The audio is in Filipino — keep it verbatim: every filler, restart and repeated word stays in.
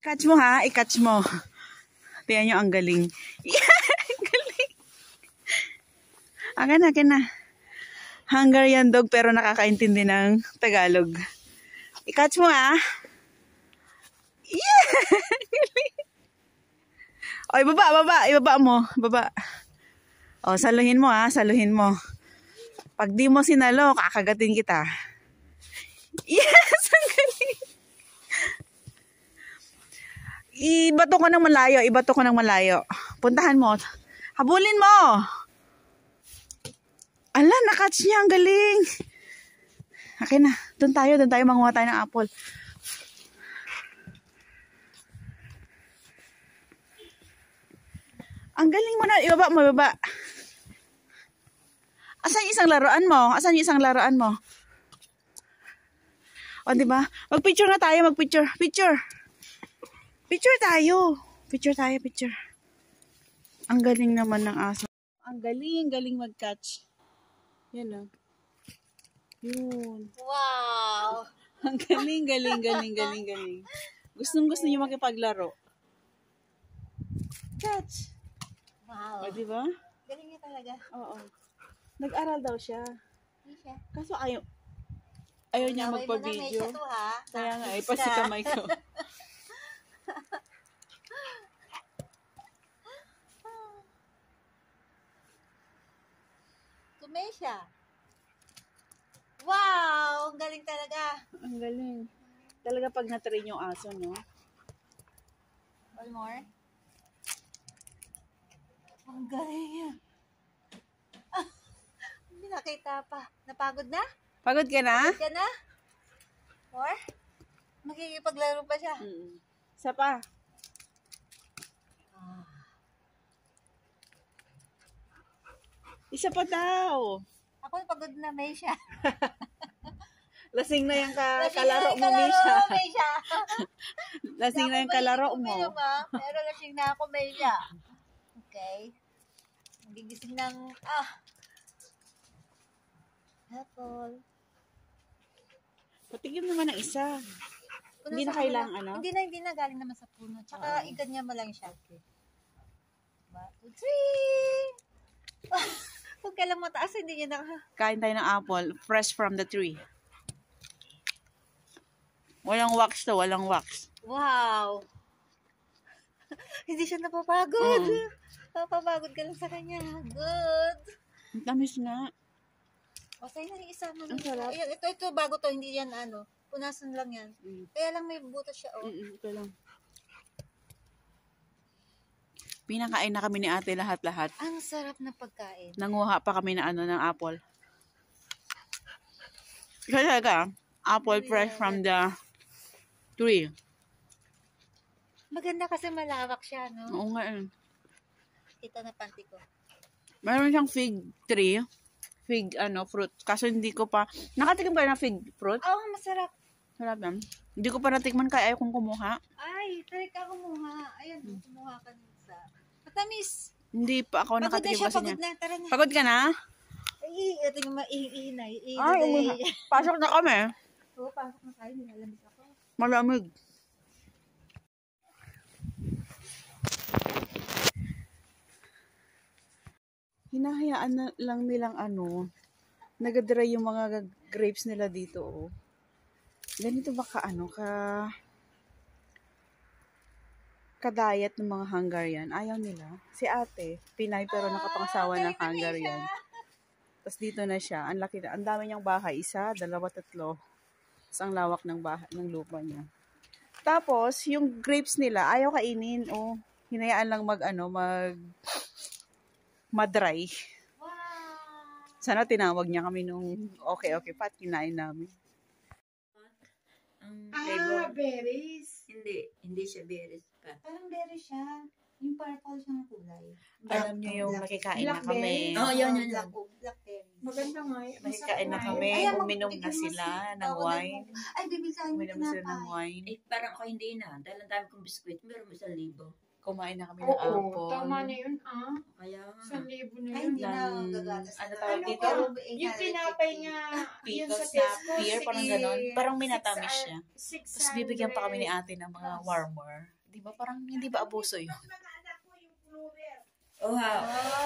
Catch mo ha, i-catch mo. Tingnan nyo, ang galing. Ang galing. Akin na, akin na. Hungarian dog pero nakakaintindi ng Tagalog. I-catch mo ha. Yeah! O, ibaba, baba, ibaba mo. Baba. O, saluhin mo ha, saluhin mo. Pag di mo sinalo, kakagatin kita. Yes! Ang galing! Ibato ko ng malayo, ibato ko ng malayo. Puntahan mo. Habulin mo! Ala, nakatch niya, ang galing! Okay na, doon tayo, doon tayo manguha tayo ng apple. Ang galing mo na, ibaba mo, ibaba. Asan yung isang laruan mo? Asan yung isang laruan mo? O, diba? Mag-picture na tayo, mag-picture. Picture. Picture tayo. Picture tayo, picture. Ang galing naman ng aso. Ang galing, galing mag-catch. Yan o. Yun. Wow! Ang galing, galing, galing, galing, galing. Gustong gusto niyo makipaglaro. Catch. Wow. O, diba? Galing niya talaga. Oo. Nag-aral daw siya. Hindi siya. Kaso ayaw, ayaw niya magpa-video. To, ha? Kaya nga, ay pa si kamay ko. Tumay siya. Wow! Ang galing talaga. Ang galing. Talaga pag na-train yung aso, no? One more. Ang galing niya. Ah, hindi nakita pa. Napagod na? Pagod ka na? Pagod ka na? More? Makikipaglaro pa siya. Mm. Isa pa. Ah. Isa pa daw. Ako pagod na, may siya. Lasing na yung ka Lasing kalaro na mo, kalaro, Misha. may siya. Lasing na yung kalaro mo. Uminom, ha? Pero lasing na ako, may siya. Okay. Gigising ng, ah. Apple. Patigyan naman ng isa. Kung Hindi na nasa kailangan, kanila- ano? Hindi na, hindi na galing naman sa puno. Tsaka, Oo. iganyan mo lang siya. One, two, three! Huwag ka lang mataas, hindi niya naka... Kain tayo ng apple. Fresh from the tree. Walang wax to, walang wax. Wow! Hindi siya napapagod. Mm. Napapagod ka lang sa kanya. Good. Ang tamis nga. O, sa'yo na yung isa mo. Ang sarap. Ayan, ito, ito, bago to. Hindi yan, ano. Punasan lang yan. Mm. Kaya lang may butas siya, oh. Mm-mm, ito lang. Pinakain na kami ni ate lahat-lahat. Ang sarap na pagkain. Nanguha pa kami na ano ng apple. Kasi talaga, apple fresh from the tree. Maganda kasi malawak siya, no? Oo nga eh. Ito na panty ko. Meron siyang fig tree. Fig, ano, fruit. Kaso hindi ko pa, nakatikim kayo ng fig fruit? Oo, oh, masarap. Sarap yan. Hindi ko pa natikman kaya ayaw kong kumuha. Ay, try ka kumuha. Ayan, hmm. kumuha ka ng isa. Matamis. Hindi pa ako Pagod na nakatikim siya, kasi pagod niya. na. Tara na. Pagod ka na? Ay, ito yung maiinay. Ay, umuha. Pasok na kami. Oo, pasok na tayo. Nilalamig ako. Malamig. Hinahayaan na lang nilang ano, nagadry yung mga grapes nila dito, oh. Ganito ba ka, ano, ka, kadayat ng mga Hungarian? Ayaw nila. Si ate, Pinay pero nakapangasawa ng Hungarian. Tapos dito na siya, ang laki na, ang dami niyang bahay, isa, dalawa, tatlo. Tapos ang lawak ng bahay, ng lupa niya. Tapos, yung grapes nila, ayaw kainin, oh. Hinayaan lang mag, ano, mag, madry. Wow! Sana tinawag niya kami nung okay, okay, pat kinain namin. Ang Ah, flavor. berries. Hindi, hindi siya berries pa. Parang berries siya. Yung purple siya ng kulay. Alam niyo yung nakikain na kami. Oh, yun, yun, Black, yun. blackberries. Maganda nga eh. Nakikain na kami. Ay, mag- Uminom na bigyan mo sila si- ng Oo, wine. nag- Ay, bibigyan mo Uminom sila ng tinapay. wine. Eh, parang ako hindi na. Dahil ang dami kong biskwit, meron mo isang libo. Kumain na kami ng Oo, apple. tama na yun, ah. Kaya nga. Isang libo na Ay, yun. hindi na Ng- gagatas. ano tawag Ano dito? ba? Yung pinapay niya, yun Pickle sa snap Tesco, beer, parang sige, ganon. Parang six minatamis hun- siya. six Tapos bibigyan pa kami ni hundred. ate ng mga warmer. Di ba? Parang hindi ba abuso yun? Oh, ha. Ah,